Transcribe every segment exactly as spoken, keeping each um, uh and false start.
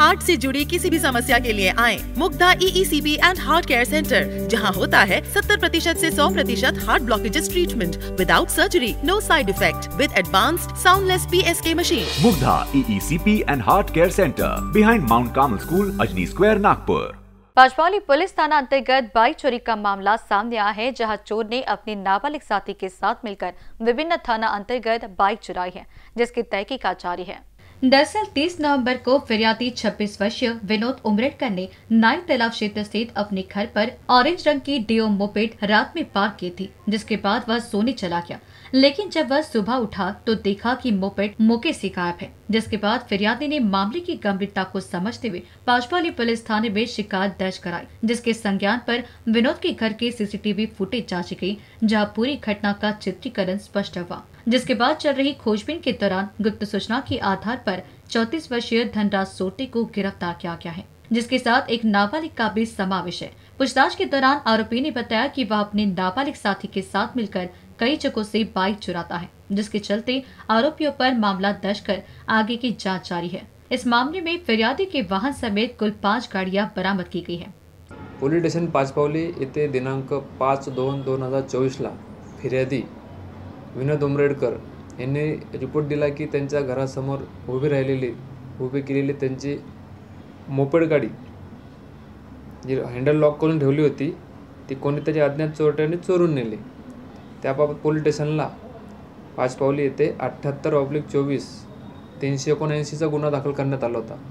Heart से जुड़ी किसी भी समस्या के लिए आए Mugdha E E C P and heart care centre, जहां होता है सत्तर प्रतिशत से सौ प्रतिशत heart blockages treatment without surgery, no side effect, with advanced soundless P S K machine. Mugdha E E C P and heart care centre, behind Mount Carmel school, Ajni square, Nagpur. Panchpaoli police थाना अंतर्गत बाइक चोरी का मामला सामने आया है, जहां चोर ने अपने नाबालिग साथी के साथ मिलकर विभिन्न थाना अंतर्गत बाइक चुराई है, जिसकी तहकीकात जारी है। दरअसल तीस नवंबर को फिरियादी छब्बीस वर्षीय विनोद उमरेडकर ने नाई तालाब क्षेत्र स्थित अपने घर पर ऑरेंज रंग की डियो मोपेड रात में पार्क की थी, जिसके बाद वह सोने चला गया। लेकिन जब वह सुबह उठा तो देखा कि मोपेड मौके से गायब है, जिसके बाद फिरियादी ने मामले की गंभीरता को समझते हुए पांचपावली पुलिस थाने में शिकायत दर्ज कराई, जिसके संज्ञान पर विनोद के घर के C C T V footage जांची गई, जहां पूरी घटना का चित्रीकरण स्पष्ट हुआ। जिसके बाद चल रही खोजबीन के दौरान गुप्त सूचना के आधार पर चौंतीस वर्षीय धनराज सोटे को गिरफ्तार किया गया है, जिसके साथ एक नाबालिग का भी समावेश है। पूछताछ के दौरान आरोपी ने बताया कि वह अपने नाबालिग साथी के साथ मिलकर कई जगहों से बाइक चुराता है, जिसके चलते आरोपियों पर मामला दर्ज कर आगे की जांच जारी है। इस मामले में फिर्यादी के वाहन समेत कुल पाँच गाड़ियां बरामद की गई है। पोलीस स्टेशन पाचपावली येथे दिनांक पाच दोन दोन हजार चोवीस ला फिर्यादी विनोद उमरेडकर यांनी रिपोर्ट दिला की त्यांच्या घरासमोर उभी राहिलेली उभी केलेली त्यांची मोपेड गाडी जी हँडल लॉक करून ठेवली होती ती कोणीतरी अज्ञात चोरट्याने चोरून नेली। त्याबाबत पोलीस स्टेशनला पाचपावली येथे अठ्ठ्याहत्तर ऑब्लिक चोवीस तीनशे एकोणऐंशीचा गुन्हा दाखल करण्यात आला होता।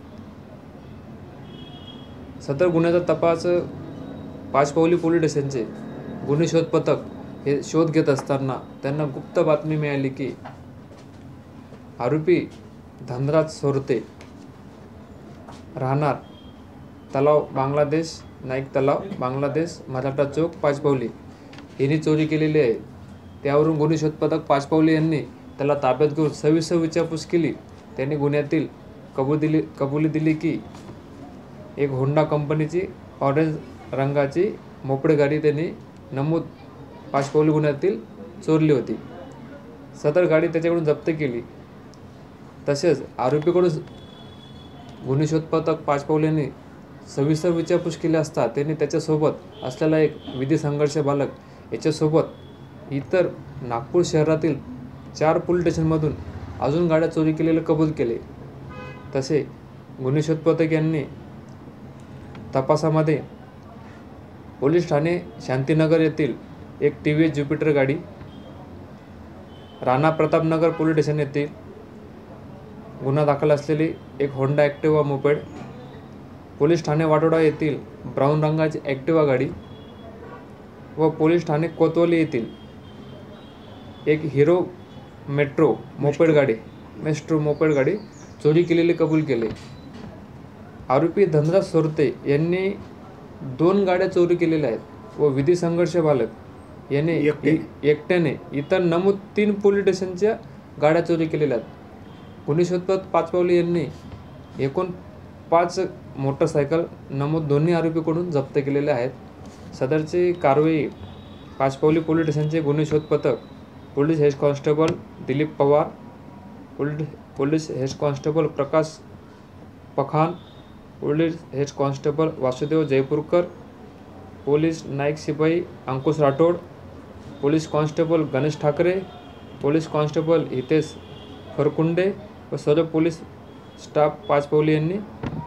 सदर गुन्ह्याचा तपास पाचपावली पोलीस स्टेशनचे गुन्हे शोध पथक हे शोध घेत असताना त्यांना गुप्त बातमी मिळाली की आरोपी धनराज सोरते राहणार तलाव बांगलादेश नाईक तलाव बांगलादेश मराठा चौक पाचपावली यांनी चोरी केलेली आहे। त्यावरून गुन्हे शोध पथक पाचपावली यांनी त्याला ताब्यात घेऊन सविस्तर विचारपूस केली। त्यांनी गुन्ह्यातील कबूल दिली कबुली दिली की एक होंडा कंपनीची ऑरेंज रंगाची मोपेड गाडी त्यांनी नमूद पाचपावली गुन्ह्यातील चोरली होती। सदर गाडी त्याच्याकडून जप्त केली। तसेच आरोपीकडून गुन्हे शोध पथक पाचपावली यांनी सविस्तर विचारपूस केली असता त्यांनी त्याच्यासोबत असलेला एक विधी संघर्ष बालक याच्यासोबत इतर नागपूर शहरातील चार पोलीस स्टेशनमधून अजून गाड्या चोरी केलेले कबूल केले। तसे गुन्हे शोध पथक यांनी तपासामध्ये पोलीस ठाणे शांतीनगर येथील एक टी व्ही एस ज्युपिटर गाडी, राणा प्रतापनगर पोलीस स्टेशन येथील गुन्हा दाखल असलेली एक होंडा ॲक्टिवा मोपेड, पोलीस ठाणे वाटोडा येथील ब्राऊन रंगाची ॲक्टिवा गाडी व पोलीस ठाणे कोतवाली येथील एक हिरो मेट्रो मोपेड गाडी मेस्ट्रो मोपेड गाडी चोरी केलेली कबूल केले। आरोपी धनराज सोरते यांनी दोन गाड्या चोरी केलेल्या आहेत व विधी संघर्ष बालक याने एकट्याने इतर नमूद तीन पोलीस स्टेशनच्या गाड्या चोरी केलेल्या आहेत। गुन्हे शोध पथक पाचपावली यांनी एकूण पाच मोटरसायकल नमूद दोन्ही आरोपीकडून जप्त केलेल्या आहेत। सदरची कारवाई पाचपावली पोलीस स्टेशनचे गुन्हे शोध पथक police head constable Dilip Pawar, police police head constable Prakash Pakhan, police head constable Vasudev Jaipurkar, police नाईक सिपाई Ankush Rathod, police constable Ganesh Thackeray, police constable Hitesh Pharkunde व सर्व पोलीस स्टाफ पाचपावली यांनी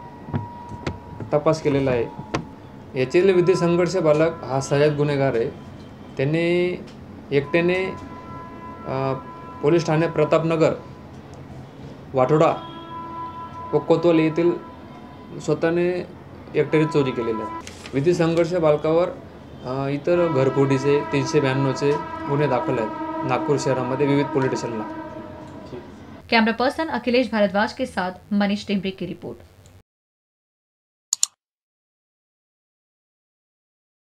तपास केलेला आहे। यातील विधी संघर्ष बालक हा सहाय्यक गुन्हेगार आहे। त्यांनी एकट्याने पोलीस ठाणे प्रतापनगर वाठोडा व कोतवाली येथील स्वतःने एकट्याने चोरी केलेली आहे। विधी संघर्ष बालकावर इतर घरफोडीचे तीनशे ब्याण्णवचे गुन्हे दाखल आहेत नागपूर शहरामध्ये विविध पोलीस स्टेशनला। कैमरा पर्सन अखिलेश भारद्वाज के साथ मनीष टेम्बरे की रिपोर्ट।